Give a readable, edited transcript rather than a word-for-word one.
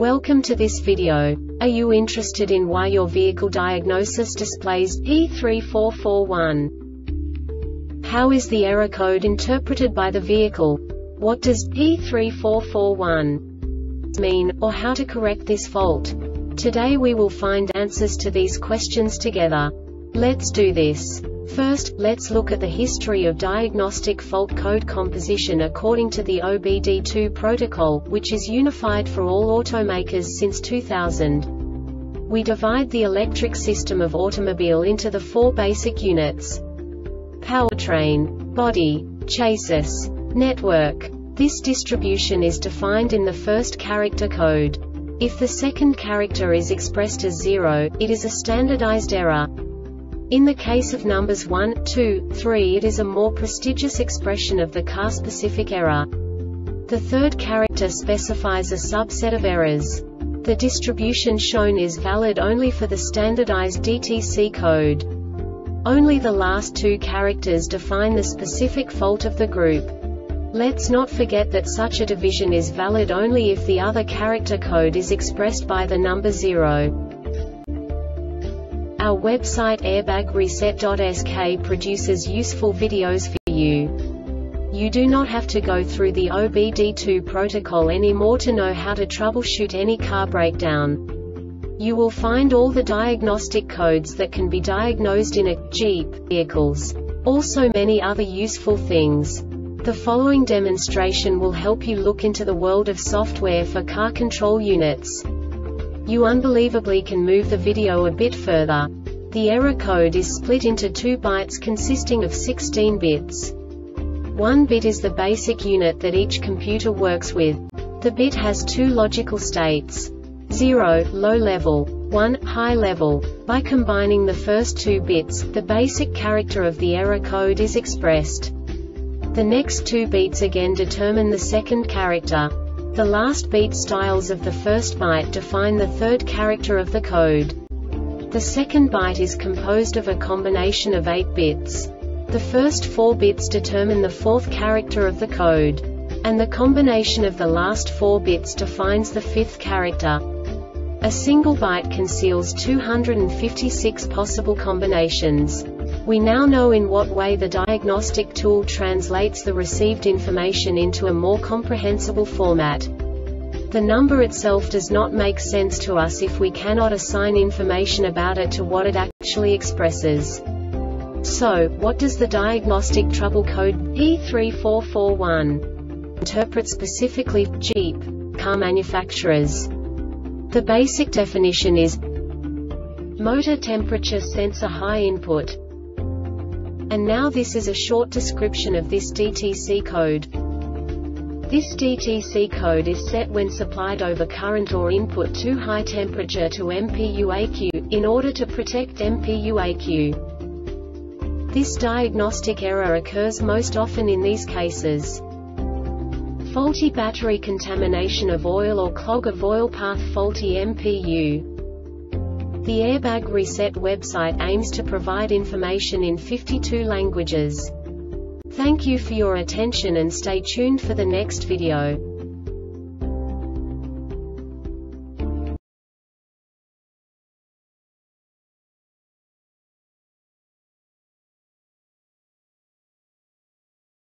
Welcome to this video. Are you interested in why your vehicle diagnosis displays P3441? How is the error code interpreted by the vehicle? What does P3441 mean, or how to correct this fault? Today we will find answers to these questions together. Let's do this. First, let's look at the history of diagnostic fault code composition according to the OBD2 protocol, which is unified for all automakers since 2000. We divide the electric system of automobile into the four basic units: powertrain, body, chassis, network. This distribution is defined in the first character code. If the second character is expressed as 0, it is a standardized error. In the case of numbers 1, 2, 3, it is a more prestigious expression of the car-specific error. The third character specifies a subset of errors. The distribution shown is valid only for the standardized DTC code. Only the last two characters define the specific fault of the group. Let's not forget that such a division is valid only if the other character code is expressed by the number 0. Our website airbagreset.sk produces useful videos for you. You do not have to go through the OBD2 protocol anymore to know how to troubleshoot any car breakdown. You will find all the diagnostic codes that can be diagnosed in a Jeep vehicles. Also many other useful things. The following demonstration will help you look into the world of software for car control units. You unbelievably can move the video a bit further. The error code is split into 2 bytes consisting of 16 bits. 1 bit is the basic unit that each computer works with. The bit has 2 logical states: 0, low level, 1, high level. By combining the first 2 bits, the basic character of the error code is expressed. The next 2 beats again determine the second character. The last beat styles of the first byte define the third character of the code. The second byte is composed of a combination of 8 bits. The first 4 bits determine the fourth character of the code. And the combination of the last 4 bits defines the fifth character. A single byte conceals 256 possible combinations. We now know in what way the diagnostic tool translates the received information into a more comprehensible format. The number itself does not make sense to us if we cannot assign information about it to what it actually expresses. So, what does the diagnostic trouble code P3441 interpret specifically for Jeep car manufacturers? The basic definition is motor temperature sensor high input. And now this is a short description of this DTC code. This DTC code is set when supplied over current or input too high temperature to MPUAQ, in order to protect MPUAQ. This diagnostic error occurs most often in these cases: faulty battery, contamination of oil or clog of oil path, faulty MPU. The Airbag Reset website aims to provide information in 52 languages. Thank you for your attention and stay tuned for the next video.